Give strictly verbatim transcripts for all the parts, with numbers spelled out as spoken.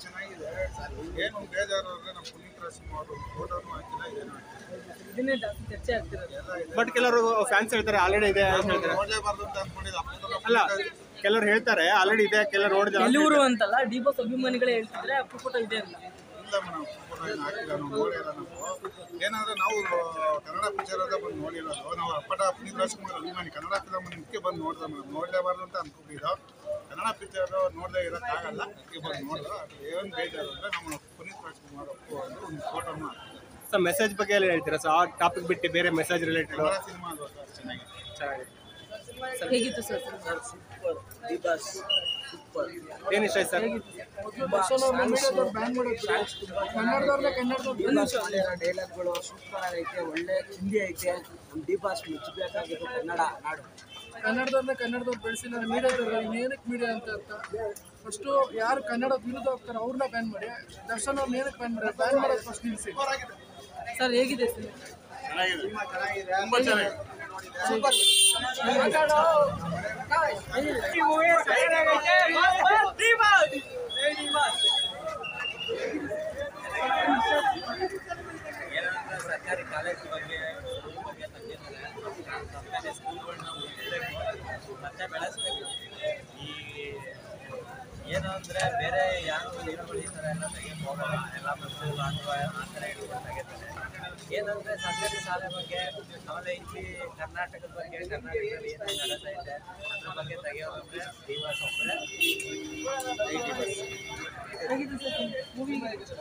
ಚೆನ್ನಾಗಿದೆ. ಏನು ಬೇಜಾರು ಅಂದ್ರೆ ನಮ್ಮ ಪುನೀತ್ ರಾಜ್ಕುಮಾರ್ ಫೋಟೋನು ಹಾಕಿಲ್ಲ, ಏನು ಇದನ್ನೇ ಜಾಸ್ತಿ ಚರ್ಚೆ ಆಗ್ತಿರೋದು. ಬಟ್ ಕೆಲವರು ಫ್ಯಾನ್ಸ್ ಹೇಳ್ತಾರೆ ಆಲ್ರೆಡಿ ಇದೆ ಅಂತ ಹೇಳ್ತಾರೆ. ನೋಡಲೇಬಾರ್ದು ಅಂತ ಅನ್ಕೊಂಡಿದ್ದು. ಅಲ್ಲ, ಕೆಲವರು ಹೇಳ್ತಾರೆ ಆಲ್ರೆಡಿ ಇದೆ, ಕೆಲವರು ನೋಡಿದ್ರೆ ಕೆಲವರು ಅಂತಲ್ಲ, ಡಿ ಬಾಸ್ ಅಭಿಮಾನಿಗಳೇ ಹೇಳ್ತಿದ್ರೆ ಅಪ್ಪು ಫೋಟೋ ಇದೆ ಅಂತ. ಇಲ್ಲ ಮೇಡಮ್, ಫೋಟೋ ಏನು ಹಾಕಿಲ್ಲ, ನಾವು ನೋಡಿಲ್ಲ. ನಾವು ಏನಂದ್ರೆ ನಾವು ಕನ್ನಡ ಪಿಕ್ಚರ್ ಅಂತ ಬಂದು ನೋಡಿರೋದು. ನಾವು ಅಪ್ಪಟ ಪುನೀತ್ ರಾಜ್ಕುಮಾರ್ ಅಭಿಮಾನಿ. ಕನ್ನಡ ಫಿಲಮ್ ಮುಖ್ಯ ಬಂದು ನೋಡ್ದೆ ಮೇಡಮ್. ನೋಡಲೇಬಾರ್ದು ಅಂತ ಅನ್ಕೊಂಡಿದ್ದು. ಕನ್ನಡ ಪಿಕ್ಚರ್ ನೋಡದೆ ಇರೋಕ್ಕಾಗಲ್ಲ, ಅದಕ್ಕೆ ಬಂದು ನೋಡಿದ್ರು. ಅದು ಏನು ಬೇಜಾರು ಅಂದರೆ ನಮ್ಮ ಪುನೀತ್ ರಾಜ್ಕುಮಾರ್ ಅಪ್ಪು ಅಂದ್ರೆ ಒಂದು ಫೋಟೋನು ಸರ್ ಮೆಸೇಜ್ ಬಗ್ಗೆ ಎಲ್ಲ ಹೇಳ್ತೀರಾ ಸರ್? ಆ ಟಾಪಿಕ್ ಬಿಟ್ಟು ಬೇರೆ ಮೆಸೇಜ್ ರಿಲೇಟೆಡ್ ಕನ್ನಡ ಸಿನಿಮಾ ಅದು ಚೆನ್ನಾಗಿದೆ. ಚೆನ್ನಾಗಿದೆ. ಹೇಗಿತ್ತು sir? Super. D Boss super. ಏನು ಇಷ್ಟ ಆಯ್ತು ಸರ್? ಡೈಲಾಗ್ಗಳು ಸೂಪರ್ ಆಗೈತೆ, ಒಳ್ಳೆ ಹಿಂದಿ ಐತೆ. ನಮ್ಮ ಡಿ ಬಾಸ್ ಮುಚ್ಚಬೇಕಾಗಿದ್ದು ಕನ್ನಡ ನಾಡು. ಕನ್ನಡದವ್ರನ್ನ ಕನ್ನಡದವ್ರು ಬೆಳೆಸಿಲ್ಲ, ಮೀಡಿಯಾದವ್ರು ಏನಕ್ಕೆ ಮೀಡಿಯಾ ಅಂತ ಅಂತ ಫಸ್ಟು ಯಾರು ಕನ್ನಡ ವಿರುದ್ಧ ಹೋಗ್ತಾರೆ ಅವ್ರನ್ನ ಬ್ಯಾನ್ ಮಾಡಿ. ದರ್ಶನ್ ಅವ್ರನ್ನ ಏನಕ್ಕೆ ಬ್ಯಾನ್ ಮಾಡಿ? ಬ್ಯಾನ್ ಮಾಡೋದು ಫಸ್ಟ್ ನಿಲ್ಲಿಸಿ. ಸರ್ ಹೇಗಿದೆ ಸರ್? ಚೆನ್ನಾಗಿದೆ, ತುಂಬ ಚೆನ್ನಾಗಿದೆ. ಏನಂದ್ರೆ ಸರ್ಕಾರಿ ಕಾಲೇಜ್ ಬಗ್ಗೆ ಬಗ್ಗೆ ತಂದಿದ್ದಾರೆ. ಸರ್ಕಾರಿ ಸ್ಕೂಲ್ಗಳನ್ನ ಉಳಿಸಬೇಕು ಮತ್ತೆ ಬೆಳೆಸಬೇಕು. ಈ ಏನು ಅಂದರೆ ಬೇರೆ ಯಾರು ಹೀರೋಗಳು ಈ ಥರ ಎಲ್ಲ ತೆಗೆದು ಹೋಗಲ್ಲ, ಎಲ್ಲ ಮಕ್ಕಳು ಅಥವಾ ಆ ಥರ ಹಿಡ್ಕೊಂಡು ತೆಗಿತಾರೆ. ಏನಂದರೆ ಸರ್ಕಾರಿ ಶಾಲೆ ಬಗ್ಗೆ ಆಮೇಲೆ ಇಲ್ಲಿ ಕರ್ನಾಟಕದ ಬಗ್ಗೆ ಕರ್ನಾಟಕದಲ್ಲಿ ಏನೇನು ನಡೀತಾ ಇದೆ ಅದ್ರ ಬಗ್ಗೆ ತೆಗೆಯೋದಂದ್ರೆ ಡಿ ಬಾಸ್ ಒಬ್ಬರೇ. ಡಿ ಬಾಸ್ ಹೇಗಿತ್ತು ಸರ್ ಮೂವಿ? ಹೇಗಿತ್ತು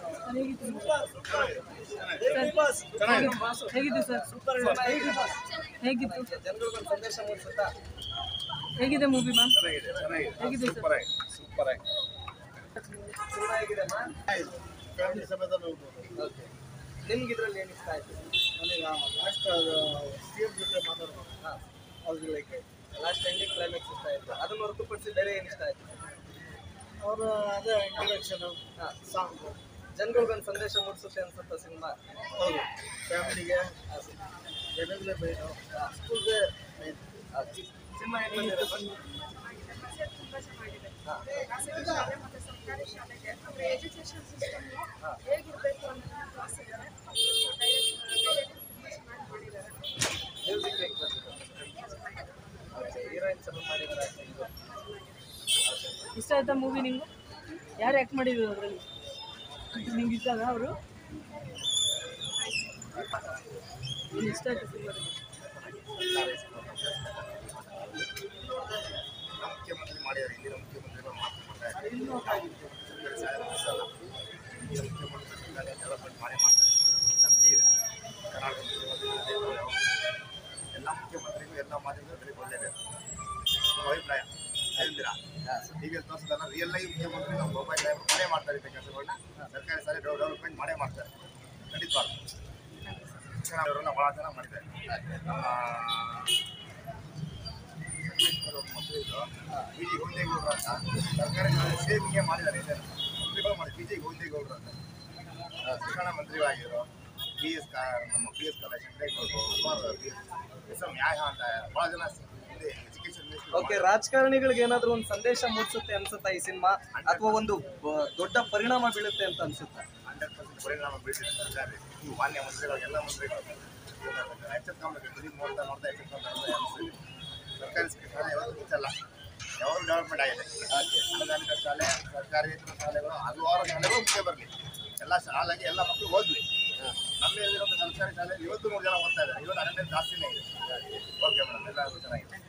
ಹೇಗಿತ್ತು ಸರ್? ಸೂಪರ್. ಹೇಗಿತ್ತು? ಜನರಿಗೊಂದು ಸಂದೇಶ ಮೂಡಿಸುತ್ತಾ? ಹೇಗಿದೆ ಮೂವಿ ಮ್ಯಾಮ್? ಚೆನ್ನಾಗಿದೆ, ಚೆನ್ನಾಗಿದೆ, ಹೇಗಿದೆ ಸೂಪರ್ ಸರ್? ಆಗಿ ಸೂಪರ್ ಆಗಿ ಚೆನ್ನಾಗಿದೆ ಮ್ಯಾಮ್. ಫ್ಯಾಮಿಲಿ ಸಮೇತ ನೋಡ್ಬೋದು. ಓಕೆ, ನಿಮ್ಗೆ ಇದರಲ್ಲಿ ಏನು ಇಷ್ಟ ಆಯಿತು? ನನಗೆ ಲಾಸ್ಟ್ ಅದು ಸಿ ಎಂ ಜೊತೆ ಮಾತಾಡೋದು, ಹಾಂ, ಅವ್ರಿಗೆ ಲೈಕ್ ಆಯ್ತು. ಲಾಸ್ಟ್ ಎಂಡಿಂಗ್ ಕ್ಲೈಮ್ಯಾಕ್ಸ್ ಇಷ್ಟ ಆಯಿತು. ಅದನ್ನು ಹೊರತುಪಡಿಸಿ ಬೇರೆ ಏನು ಇಷ್ಟ ಆಯಿತು? ಅವರು ಅದೇ ಇಂಟ್ರಡಕ್ಷನು, ಹಾಂ, ಸಾಂಗು. ಜನಗಳಿಗೊಂದು ಸಂದೇಶ ಮೂಡಿಸುತ್ತೆ ಅನ್ಸುತ್ತೆ ಸಿನಿಮಾ. ಹೌದು, ಫ್ಯಾಮಿಲಿಗೆ ಜನಗಳೇ ಮೇನು, ಸ್ಕೂಲ್ಗೆ ಮೇನ್. ಸಿನಿಮಾ ಏನು ಬಂದಿದೆ? ತುಂಬಾ ಚೆನ್ನಾಗಿದೆ. ಖಾಸಗಿ ಶಾಲೆ ಮತ್ತು ಸರ್ಕಾರಿ ಶಾಲೆಗೆ ಅವರ ಎಜುಕೇಶನ್ ಸಿಸ್ಟಮ್ ಹೇಗಿರಬೇಕು ಅನ್ನೋದನ್ನ ತೋರಿಸಿದ್ದಾರೆ. ಡೈರೆಕ್ಟ್ ತುಂಬಾ ಚೆನ್ನಾಗಿ ಮಾಡಿದ್ದಾರೆ. ಮ್ಯೂಸಿಕ್ ಹೇಗೆ ಬಂದಿದೆ? ಹೀರೋಯಿನ್ ಚೆನ್ನಾಗಿ ಮಾಡಿದ್ದಾರೆ. ಇಷ್ಟ ಆಯ್ತಾ ಮೂವಿ ನಿಮ್ಗೆ? ಯಾರು ಆ್ಯಕ್ಟ್ ಮಾಡಿದ್ರು ಅದರಲ್ಲಿ? ನಿಮ್ಗೆ ಇಷ್ಟ ಅವರು? ನಿಮ್ಗೆ ಇಷ್ಟ ಆಯ್ತು ಸಿನಿಮಾದಲ್ಲಿ? ಮುಖ್ಯಮಂತ್ರಿ ಮಾಡಿದ್ದಾರೆ, ಹಿಂದಿನ ಮುಖ್ಯಮಂತ್ರಿಗಳು ಮಾಡ್ತಾರೆ. ಮುಖ್ಯಮಂತ್ರಿ ಡೆವಲಪ್ಮೆಂಟ್ ಮಾಡೇ ಮಾಡ್ತಾರೆ, ನಂಬಿಕೆ ಇದೆ. ಕರ್ನಾಟಕ ಮುಖ್ಯಮಂತ್ರಿ ಎಲ್ಲ ಮುಖ್ಯಮಂತ್ರಿಗಳು ಎಲ್ಲ ಮಾಧ್ಯಮಗಳು ಬೆಳಿಗ್ಗೆ ಒಳ್ಳೆಯದೇ ನಮ್ಮ ಅಭಿಪ್ರಾಯ. ಹೇಳ್ತೀರಾ? ಈಗ ತೋರಿಸೋದಲ್ಲ, ರಿಯಲ್ ಲೈಫ್ ಮುಖ್ಯಮಂತ್ರಿ ನಮ್ಮ ಮೊಬೈಲ್ ಮಾಡೇ ಮಾಡ್ತಾರೆ ಇಂಥ ಕೆಲಸಗಳನ್ನ. ಸರ್ಕಾರಿ ಶಾಲೆ ಡೆವಲಪ್ಮೆಂಟ್ ಮಾಡೇ ಮಾಡ್ತಾರೆ, ಖಂಡಿತವಾಗ್ಲೂ. ಅವರೆಲ್ಲ ಭಾಳ ಚೆನ್ನಾಗಿ ಮಾಡಿದ್ದಾರೆ. ನಮ್ಮ ಮಕ್ಕಳು ಪಿ ಜಿ ಗೋವಿಂದೇಗೌಡರು ಅಂತ ಸರ್ಕಾರಿ ಶಾಲೆ ಸೇಮ್ ಹಿಂಗೆ ಮಾಡಿದ್ದಾರೆ. ಮಂತ್ರಿಗಳು ಮಾಡಿ ಪಿ ಜಿ ಗೋವಿಂದೇಗೌಡರು ಅಂತ ಶಿಕ್ಷಣ ಮಂತ್ರಿಗಳಾಗಿರೋ ಪಿ ಎಸ್ ಕಾ ನಮ್ಮ ಪಿ ಎಸ್ ಕಾಲೇಜ್ ಶಂಕರೇಗೌಡರು, ಹಲವಾರು ಎಸ್ ಎಂ ನ್ಯಾಯ ಅಂತ ಭಾಳ ಜನ ಹಿಂದೆ ಎಜುಕೇಶನ್ ಮಿನಿಸ್ಟರ್. ಓಕೆ, ರಾಜಕಾರಣಿಗಳಿಗೆ ಏನಾದರೂ ಒಂದು ಸಂದೇಶ ಮೂಡಿಸುತ್ತೆ ಅನ್ಸುತ್ತಾ ಈ ಸಿನಿಮಾ, ಅಥವಾ ಒಂದು ದೊಡ್ಡ ಪರಿಣಾಮ ಬೀಳುತ್ತೆ ಅಂತ ಅನ್ಸುತ್ತಾ? ಹಂಡ್ರೆಡ್ ಪರ್ಸೆಂಟ್ ಪರಿಣಾಮ ಬೀಳ್ತಿದೆ ಸರ್ಕಾರಿ ಮಾನ್ಯ ಮಂತ್ರಿಗಳು, ಎಲ್ಲ ಮಂತ್ರಿಗಳು ಎಚ್ಚೆತ್ಕೊಂಡ್ಬೇಕು. ಫಿಲಿಮ್ ನೋಡ್ತಾ ನೋಡ್ತಾ ಎಚ್ಚೆತ್ಕೊಂಡ್ರೆ ಅನಿಸ್ತಿದೆ. ಸರ್ಕಾರಿ ಶಾಲೆ ಯಾವತ್ತೂ ಮುಚ್ಚಲ್ಲ, ಯಾವಾಗ ಡೆವಲಪ್ಮೆಂಟ್ ಆಗಿದೆ. ಅನುದಾನಿತ ಶಾಲೆ, ಸರ್ಕಾರಿ ಶಾಲೆಗಳು, ಹಲವಾರು ಶಾಲೆಗಳು ಮುಂದೆ ಬರಲಿ, ಎಲ್ಲ ಶಾಲೆಗೆ ಎಲ್ಲ ಮಕ್ಕಳು ಓದಲಿ. ನಮ್ಮಲ್ಲಿರುವಂಥ ಸರ್ಕಾರಿ ಶಾಲೆಯಲ್ಲಿ ಇವತ್ತು ಮೂರು ಜನ ಓದ್ತಾ ಇದ್ದಾರೆ, ಇವತ್ತು ಅಟೆಂಡೆನ್ಸ್ ಜಾಸ್ತಿನೇ ಇದೆ. ಓಕೆ ಮೇಡಮ್, ಎಲ್ಲರೂ ಚೆನ್ನಾಗಿದೆ.